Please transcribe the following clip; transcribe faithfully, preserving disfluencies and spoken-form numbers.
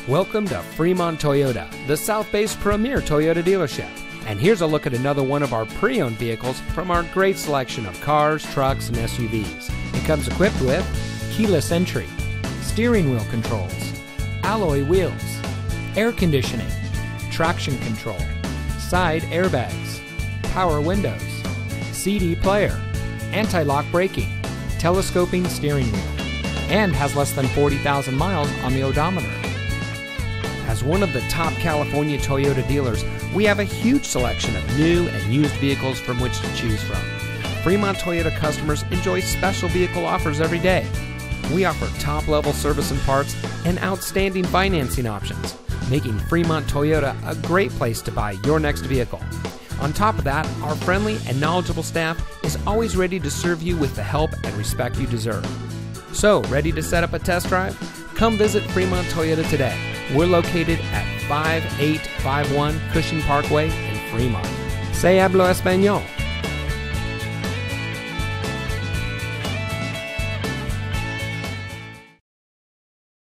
Welcome to Fremont Toyota, the South Bay's premier Toyota dealership. And here's a look at another one of our pre-owned vehicles from our great selection of cars, trucks, and S U Vs. It comes equipped with keyless entry, steering wheel controls, alloy wheels, air conditioning, traction control, side airbags, power windows, C D player, anti-lock braking, telescoping steering wheel, and has less than forty thousand miles on the odometer. As one of the top California Toyota dealers, we have a huge selection of new and used vehicles from which to choose from. Fremont Toyota customers enjoy special vehicle offers every day. We offer top-level service and parts and outstanding financing options, making Fremont Toyota a great place to buy your next vehicle. On top of that, our friendly and knowledgeable staff is always ready to serve you with the help and respect you deserve. So, ready to set up a test drive? Come visit Fremont Toyota today. We're located at five eight five one Cushing Parkway in Fremont. Se hablo español.